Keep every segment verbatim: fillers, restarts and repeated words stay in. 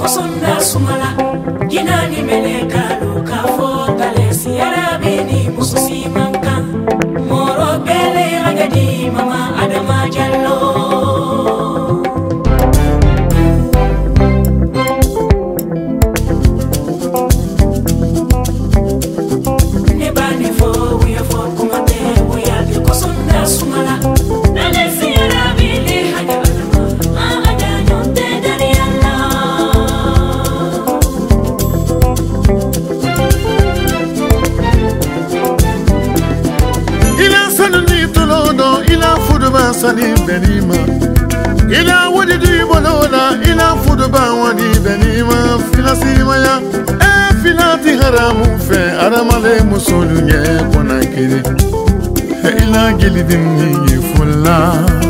kusunda sumala jinani meleka luka fota lesi arabini mususi manka moro bele agadi mama Adama Jallow nebani fo we fo kumate we adi kusunda sumala lesi arabini Sani benima ila wadi di bolona ila fuduba wadi benima filasima ya e filati haramu fe aramale musolunye kona kiri ila gilidimni fulla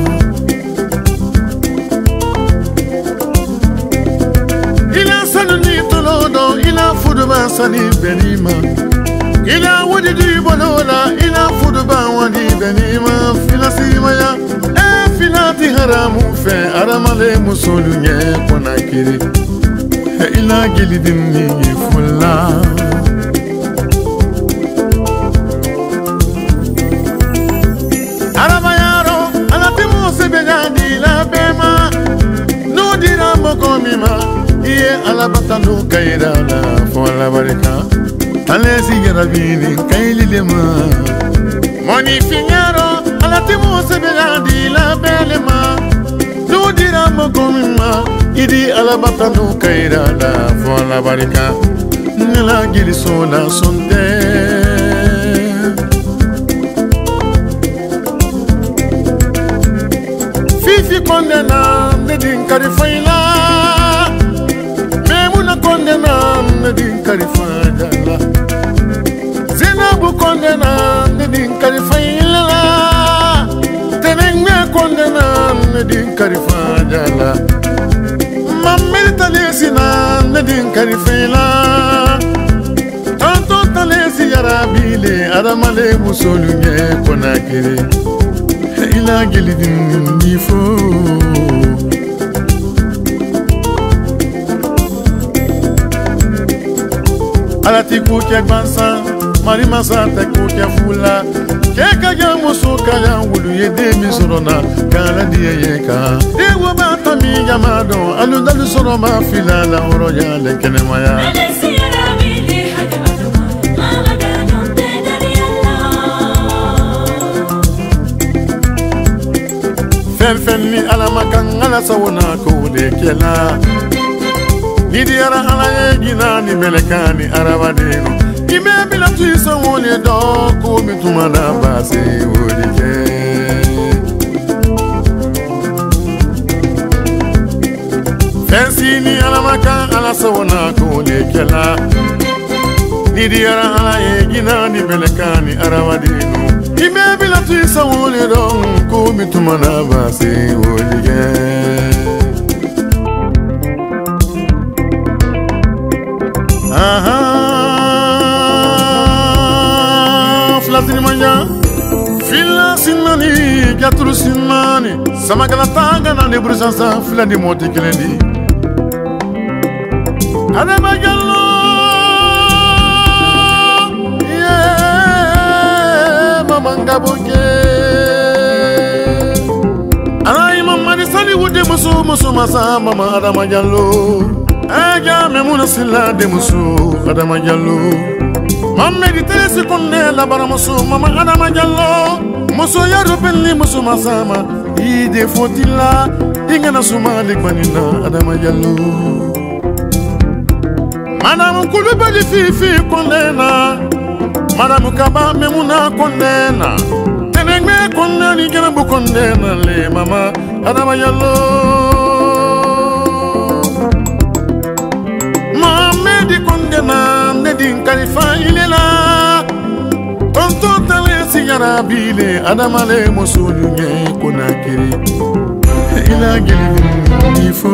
ila sanuni tolodo ila fuduba sani benima ila wadi di bolona ila fuduba wadi benima filasima ya filati haramu fe aramale musolunye kona kiri ila gilidimni fulla arama yaro alatimu sebegandi la bema nudira mokomima iye alabata no kaira la fola barika alesi garabini kaililema moni finyaro alatimu sebegandi la belema nudira mokomima idi alabata no kaira la fola barika nela gilisona sonte fifi kondena nedin karifaila memuna kondena nedin karifaila Zenabu kondena nedin karifaila tenengme kondena nedin karifaila mamel talesina nedin karifaila tanto talesi yarabile aramale musolunye konakiri ila gilidin nifo alati kuke gbansa mari masata kuke fula keka ya musuka ya wulu yede mi sorona kala diye yeka ewo bata mi yamado aludalu soro ma fila la oro ya lekene maya Fenni alama kan ala sawna ko de kela ni diara ala ye gina ni melekani arabadeno ime bila tuisa wole do ko mi tumana base wodike Fenni alama kan ala sawna ko de kela ni diara ala ye gina ni melekani arabadeno ime bila tuisa wole do ko mi tumana base wodike aha flasini manya filasinani gaturu sinani samagala tanga na ne brusansa filani moti kelendi Adama Jallow yeah mamanga boke Alai mama ni sali wude musu musu masa mama Adama Jallow Aja memuna sila de musu Adama Jallow Mamme di telesi konne la bara musu mama Adama Jallow Musu ya rupeli musu masama ide fotila ingana suma likmanina Adama Jallow Madame kulubali fifi konnena Madame kaba memuna konnena Tenengme konneni kena bu konnena le mama Adama Jallow kondena nedin kalifa ilela tonto talesi yarabile adamale musulunye konakiri ila gilini fo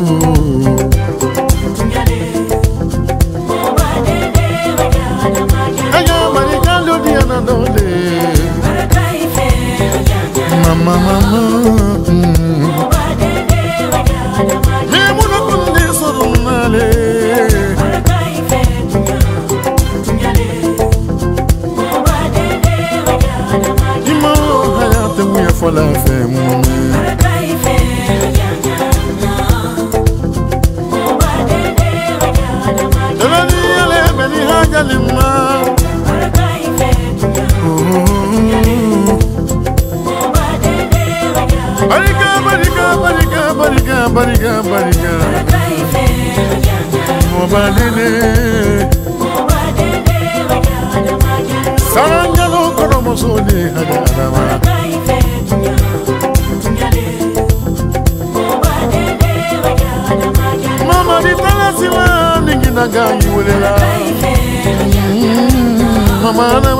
aya marigalo diana dole mama mama memuna konde sorunale salima barika barika barika barika barika barika mobadene sarangalo kono mosoni hada adama mama di talasila ningi naga yiwelela mama na